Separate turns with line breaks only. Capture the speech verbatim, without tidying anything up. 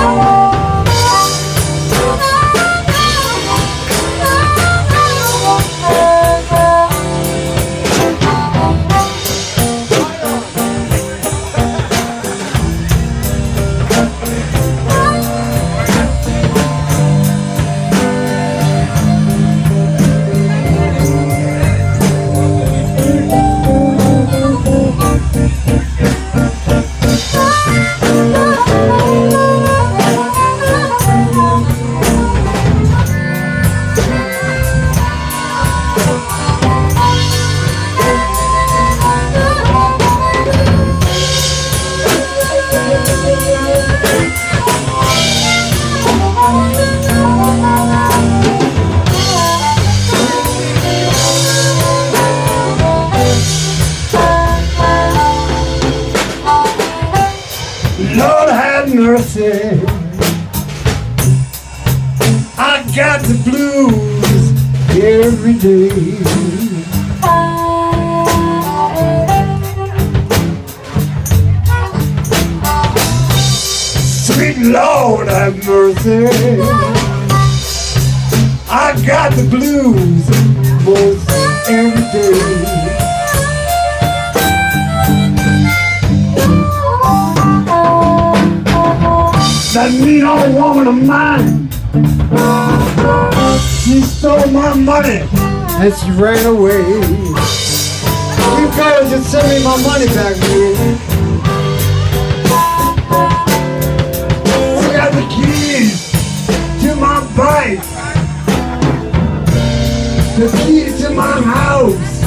Lord have mercy, I got the blues every day. Sweet Lord have mercy, I got the blues most every day. That mean old woman of mine, she stole my money and she ran away. You gotta just send me my money back, man. I got the keys to my bike, the keys to my house.